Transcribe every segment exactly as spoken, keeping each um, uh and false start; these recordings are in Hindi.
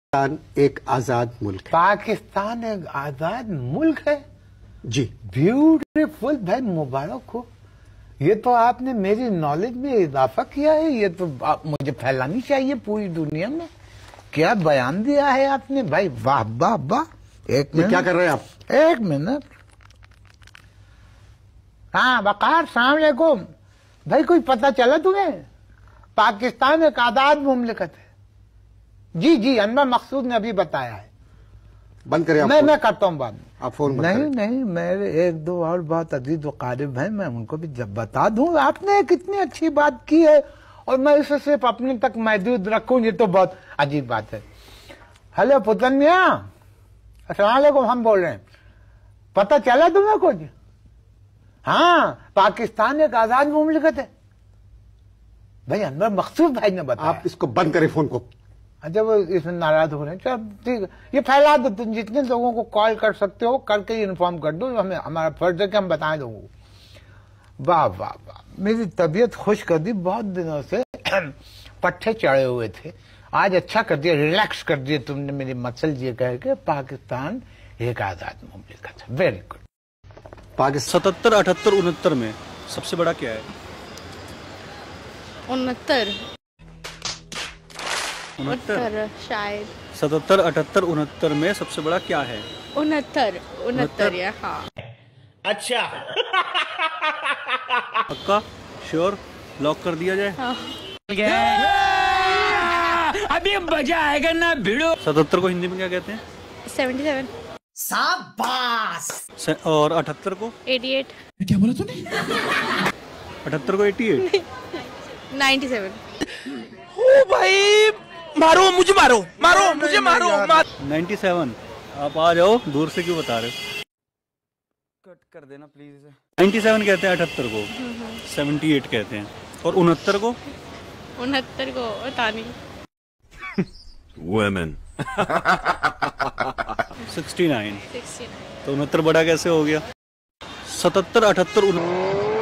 पाकिस्तान एक आजाद मुल्क है। पाकिस्तान एक आजाद मुल्क है जी। ब्यूटीफुल भाई, मुबारक हो। ये तो आपने मेरी नॉलेज में इजाफा किया है। ये तो आप, मुझे फैलानी चाहिए पूरी दुनिया में। क्या बयान दिया है आपने भाई, वाह वाह वाह। एक मिनट, क्या कर रहे हैं आप? एक मिनट। हाँ वकार, सलाम अलैकुम भाई। कोई पता चला तुम्हें? पाकिस्तान एक आजाद मुमलिकत है। जी जी, अनवर मकसूद ने अभी बताया है। बंद करें आप? मैं मैं करता हूँ बात। आप फोन बंद नहीं करें। नहीं, मेरे एक दो और बात अजीज व कारिब हैं, मैं उनको भी जब बता दूं। आपने कितनी अच्छी बात की है और मैं इसे सिर्फ अपने तक महदूद रखूं, ये तो बहुत अजीब बात है। हेलो पुतन मियां, अस्सलाम वालेकुम, हम बोल रहे हैं। पता चला तुम्हें कुछ? हाँ, पाकिस्तान एक आजाद मुमलिकत है भाई। अनवर मकसूद भाई ने बताया। आप इसको बंद करें फोन को। अच्छा, वो इसमें नाराज हो रहे हैं। चल ठीक है, ये फैला दो। तुम जितने लोगों को कॉल कर सकते हो करके इन्फॉर्म कर दो। हमें हमारा फर्ज है कि हम बताएं लोगों को। वाह वाह वाह, मेरी तबीयत खुश कर दी। बहुत दिनों से पट्टे चढ़े हुए थे, आज अच्छा कर दिया, रिलैक्स कर दिया तुमने मेरी मसल ये कह के पाकिस्तान एक आजाद मुमलिकत है। Very good. पाकिस्तान सतहत्तर अठहत्तर उनहत्तर में सबसे बड़ा क्या है? उनहत्तर उनहत्तर शायद। सतहत्तर अठहत्तर उनहत्तर में सबसे बड़ा क्या है? उनहत्तर उनहत्तर या हाँ। अच्छा पक्का श्योर, लॉक कर दिया जाए? हाँ। अभी मजा आएगा ना भिड़ो। सतहत्तर को हिंदी में क्या कहते हैं? Seventy seven. से, और अठहत्तर को? Eighty eight. क्या बोला तूने? अठहत्तर को एटी एट। Ninety seven. ओ भाई मारो मुझे, मारो मारो मुझे, मारो मार। Ninety seven. आप आ जाओ, दूर से क्यों बता रहे हो? कट कर देना प्लीज इसे। नाइन्टी सेवन कहते हैं अठहत्तर को, सेवेंटी एट कहते हैं। और उनहत्तर को? उनहत्तर को पता नहीं। Women. Sixty nine. Sixty nine. तो उनहत्तर बड़ा कैसे हो गया? सतहत्तर अठहत्तर उन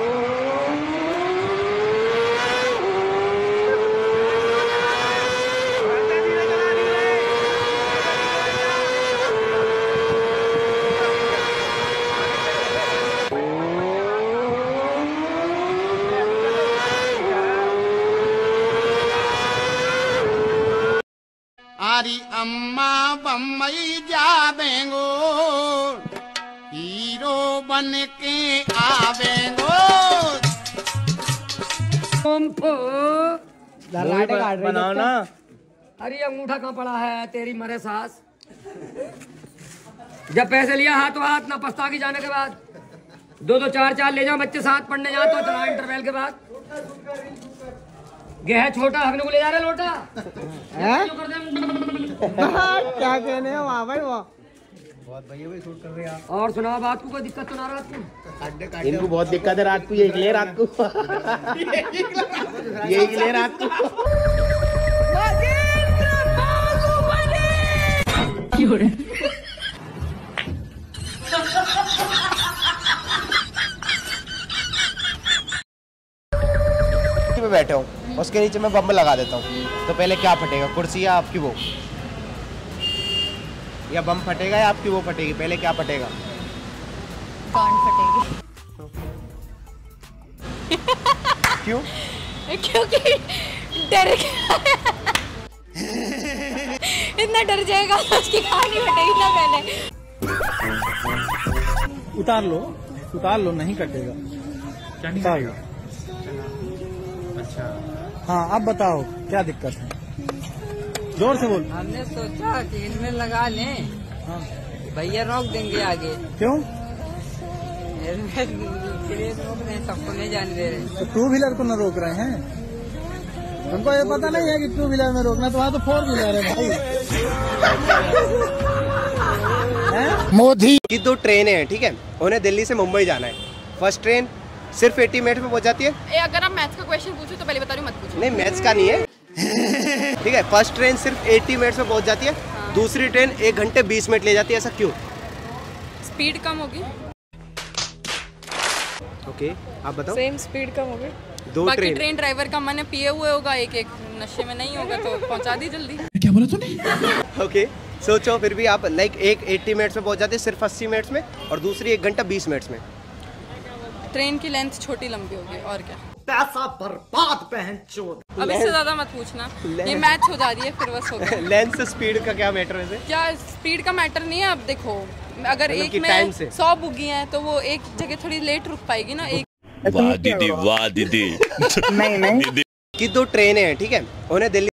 आरी अम्मा बम्बई जावेंगो, हीरो बन के आवेंगो। बनाओ ना। अरे अंगूठा कहाँ पड़ा है तेरी मरे सास। जब पैसे लिया हाथों हाथ, ना पछता की जाने के बाद। दो दो चार चार ले जाओ, बच्चे साथ पढ़ने जाओ तो चला इंटरवल के बाद। गेह छोटा हकने को ले जा रहे लोटा है? क्या कहने हो वहाँ भाई? वो बहुत भैया भाई शूट कर रहे हैं। और सुनाओ बात को, कोई दिक्कत तो ना रात को? इनको बहुत दिक्कत है रात को, ये ले रात को ये ले रात को। पे बैठे हूँ, उसके नीचे मैं बम लगा देता हूँ, तो पहले क्या फटेगा, कुर्सी या आपकी वो? या बम फटेगा या आपकी वो फटेगी? पहले क्या फटेगा? कान फटेगी। क्यों? क्योंकि डर इतना डर जाएगा उसकी कान ही फटेगी ना पहले। उतार लो, उतार लो, नहीं कटेगा। क्या नहीं कटेगा? अच्छा हाँ, अब बताओ क्या दिक्कत है? जोर से बोल। हमने सोचा कि इनमें लगा लें। हाँ। भैया रोक देंगे आगे। क्यों? सबको नहीं जाने दे रहे। तो टू व्हीलर को न रोक रहे हैं? तुमको ये पता नहीं है कि टू व्हीलर में रोकना, तो वहाँ तो फोर व्हीलर है भाई। मोदी की दो ट्रेनें हैं, ठीक है, उन्हें दिल्ली से मुंबई जाना है। फर्स्ट ट्रेन सिर्फ एटी मिनट में पहुंच जाती है। ए, अगर आप मैथ्स का क्वेश्चन पूछो तो पहले बता रही हूँ, मत पूछो। नहीं, मैथ्स का नहीं है ठीक है। फर्स्ट ट्रेन सिर्फ एटी मिनट्स में पहुंच जाती है। हाँ। दूसरी ट्रेन एक घंटे बीस मिनट ले जाती है, ऐसा क्यों? स्पीड कम होगी। ओके, आप बताओ। सेम स्पीड कम होगी। दो बाकी ट्रेन ट्रेन ड्राइवर का मन है पिए हुए होगा, एक एक नशे में नहीं होगा तो पहुंचा दी जल्दी। ओके सोचो फिर भी आप लाइक एक अस्सी मिनट्स में पहुंच जाते सिर्फ अस्सी मिनट्स में, और दूसरी एक घंटा बीस मिनट्स में। ट्रेन की लेंथ छोटी लंबी होगी और क्या। पैसा बर्बाद पहन चोद। अब इससे ज्यादा मत पूछना, ये मैच हो जा रही है फिर बस हो गया। लेंथ से स्पीड का क्या मैटर है? क्या स्पीड का मैटर नहीं है। अब देखो अगर मतलब एक कि time में से। सौ बुगी हैं तो वो एक जगह थोड़ी लेट रुक पाएगी ना। एक वाह दीदी वाह दीदी कि दो ट्रेनें हैं ठीक है, उन्हें दिल्ली